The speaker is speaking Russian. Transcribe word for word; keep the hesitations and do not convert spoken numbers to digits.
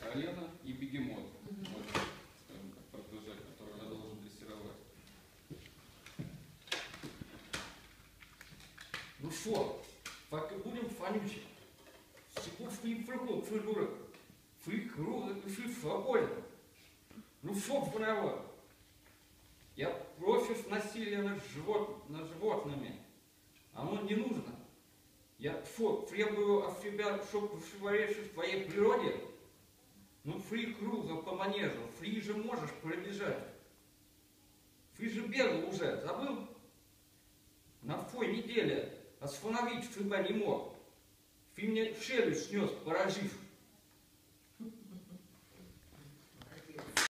колено и бегемот. Угу. Вот, скажем так, протеже, который я должен дрессировать. Ну что, так и будем фанючить. Секунд фрикнул, фрикнул, фрикнул, фрикнул, свободен. Ну что, народ? Я против насилия над, живот, над животными. Оно не нужно. Я что, требую от себя, чтобы противоречить своей природе? Ну, фри круга по манежу, фри же можешь пробежать. Фри же бегал уже, забыл? На той неделе остановить фриба не мог. Фри мне челюсть снес, поразив.